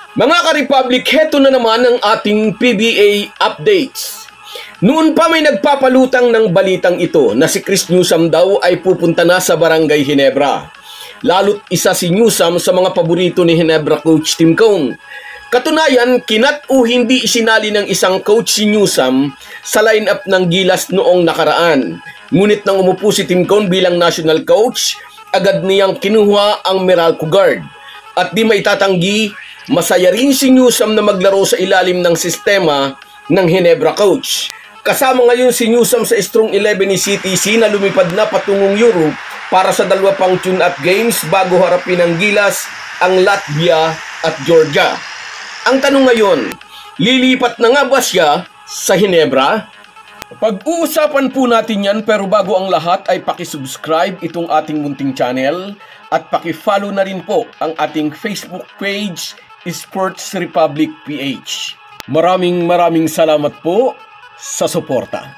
Mga ka-Republic, heto na naman ang ating PBA updates. Noon pa may nagpapalutang ng balitang ito na si Chris Newsome daw ay pupunta na sa Barangay Ginebra. Lalo't isa si Newsome sa mga paborito ni Ginebra coach Tim Cone. Katunayan, kinat o hindi isinali ng isang coach si Newsome sa lineup ng Gilas noong nakaraan. Ngunit nang umupo si Tim Cone bilang national coach, agad niyang kinuha ang Meralco guard. At di maitatanggi, masaya rin si Newsome na maglaro sa ilalim ng sistema ng Ginebra coach. Kasama ngayon si Newsome sa Strong 11 ni CTC na lumipad na patungong Europe para sa dalawa pang tune-up games bago harapin ng Gilas ang Latvia at Georgia. Ang tanong ngayon, lilipat na nga ba siya sa Ginebra? Pag-uusapan po natin yan, pero bago ang lahat ay paki-subscribe itong ating munting channel at paki-follow na rin po ang ating Facebook page Sports Republic PH. Maraming salamat po sa suporta.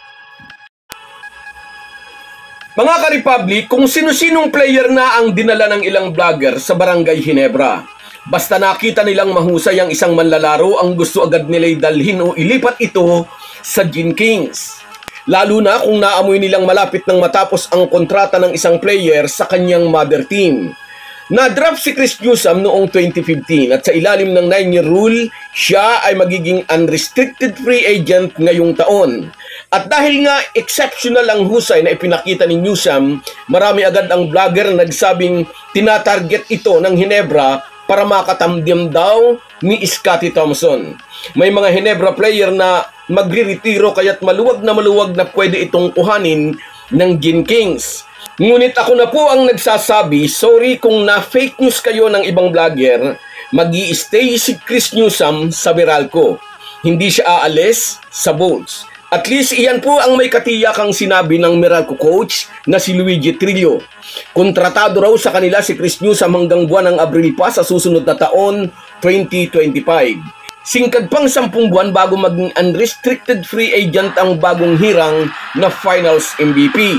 Mga ka-Republic, kung sino-sinong player na ang dinala ng ilang vlogger sa Barangay Ginebra, basta nakita nilang mahusay ang isang manlalaro, ang gusto agad nila'y dalhin o ilipat ito sa Gin Kings. Lalo na kung naamoy nilang malapit nang matapos ang kontrata ng isang player sa kanyang mother team. Na-draft si Chris Newsome noong 2015 at sa ilalim ng 9-year rule, siya ay magiging unrestricted free agent ngayong taon. At dahil nga exceptional ang husay na ipinakita ni Newsome, marami agad ang vlogger na nagsabing tinatarget ito ng Ginebra para makatamdim daw ni Scottie Thompson. May mga Ginebra player na magre-retiro kaya't maluwag na pwede itong kuhanin ng Gin Kings. Ngunit ako na po ang nagsasabi, sorry kung na-fake news kayo ng ibang vlogger, mag-i-stay si Chris Newsome sa Meralco. Hindi siya aalis sa Bolts. At least iyan po ang may katiyakang sinabi ng Meralco coach na si Luigi Trillo. Kontratado raw sa kanila si Chris Newsome hanggang buwan ng Abril pa sa susunod na taon, 2025. Singkad pang 10 buwan bago maging unrestricted free agent ang bagong hirang na Finals MVP.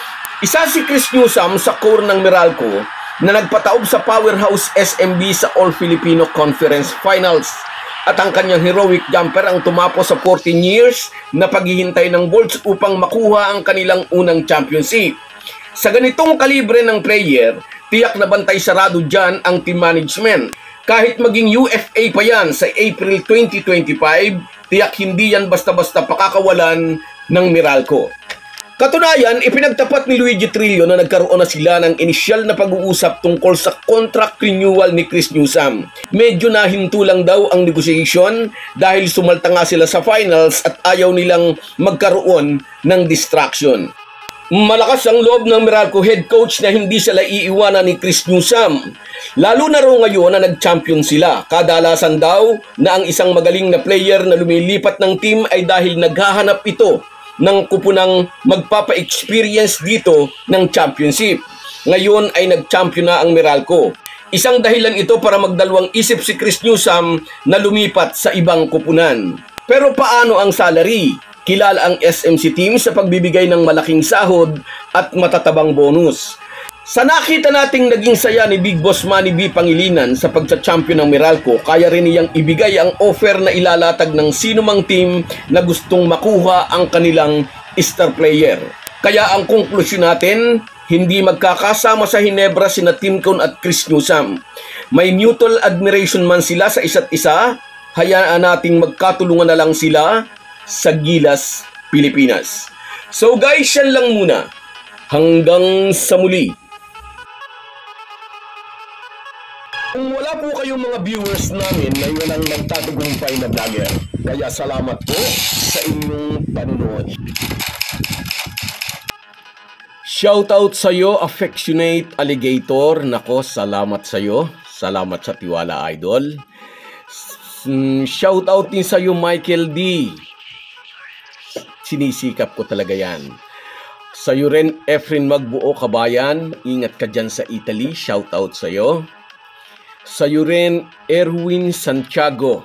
Isa si Chris Newsome sa core ng Meralco na nagpataob sa powerhouse SMB sa All-Filipino Conference Finals. At ang kanyang heroic jumper ang tumapos sa 14 years na paghihintay ng Bolts upang makuha ang kanilang unang championship. Sa ganitong kalibre ng player, tiyak na bantay sarado dyan ang team management. Kahit maging UFA pa yan sa April 2025, tiyak hindi yan basta-basta pakakawalan ng Meralco. Katunayan, ipinagtapat ni Luigi Trillo na nagkaroon na sila ng inisyal na pag-uusap tungkol sa contract renewal ni Chris Newsome. Medyo nahinto lang daw ang negotiation dahil sumalta nga sila sa finals at ayaw nilang magkaroon ng distraction. Malakas ang loob ng Meralco head coach na hindi sila iiwanan ni Chris Newsome. Lalo na raw ngayon na nag-champion sila. Kadalasan daw na ang isang magaling na player na lumilipat ng team ay dahil naghahanap ito ng kupunang magpapa-experience dito ng championship. Ngayon ay nag-champion na ang Meralco. Isang dahilan ito para magdalawang isip si Chris Newsome na lumipat sa ibang kupunan. Pero paano ang salary? Kilala ang SMC team sa pagbibigay ng malaking sahod at matatabang bonus. Sa nakita nating naging saya ni Big Boss Manny B. Pangilinan sa pagcha-champion ng Meralco, kaya rin niyang ibigay ang offer na ilalatag ng sinumang team na gustong makuha ang kanilang star player. Kaya ang konklusyon natin, hindi magkakasama sa Ginebra sina Tim Cone at Chris Newsome. May mutual admiration man sila sa isa't isa, hayaan nating magkatulungan na lang sila sa Gilas, Pilipinas. So guys, yan lang muna. Hanggang sa muli. Kung wala po kayong mga viewers namin na yun ang nagtatagumpay na vlogger, kaya salamat po sa inyong panunood. Shoutout sa iyo, Affectionate Alligator. Nako, salamat sa iyo. Salamat sa tiwala, idol. Shoutout din sa iyo, Michael D. Sinisikap ko talaga yan. Sa iyo rin, Efren Magbuo Kabayan. Ingat ka dyan sa Italy. Shoutout sa iyo. Sa iyo rin, Erwin Santiago.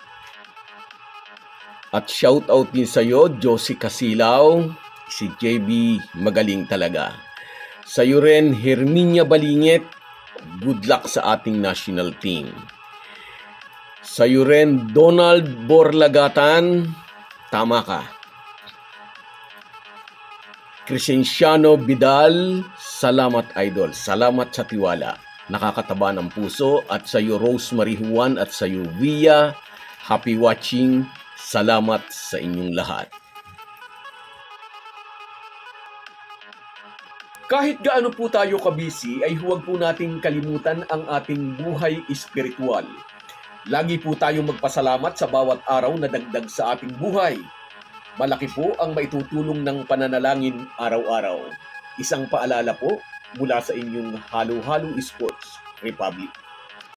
At shoutout din sa iyo, Josie Casilaw. Si JB, magaling talaga. Sa iyo rin, Herminia Balingit. Good luck sa ating national team. Sa'yo rin, Donald Borlagatan, tama ka. Crescenciano Vidal, salamat idol. Salamat sa tiwala. Nakakataba ng puso. At sa'yo Rosemary Juan at sa'yo Via, happy watching. Salamat sa inyong lahat. Kahit gaano po tayo kabisi, ay huwag po nating kalimutan ang ating buhay espiritual. Lagi po tayong magpasalamat sa bawat araw na dagdag sa ating buhay. Malaki po ang maitutulong ng pananalangin araw-araw. Isang paalala po mula sa inyong Halo-Halo Sports Republic.